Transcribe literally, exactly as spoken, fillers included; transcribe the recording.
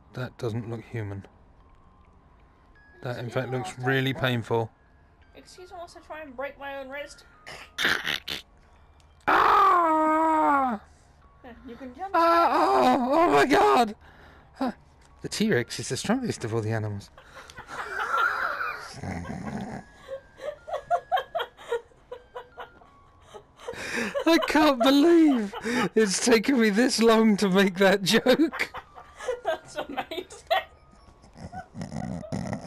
That doesn't look human. That in fact looks really painful. Excuse me whilst I try and break my own wrist. Ah! You can jump. Ah! Oh, oh my god! Huh. The T-Rex is the strongest of all the animals. I can't believe it's taken me this long to make that joke. That's amazing.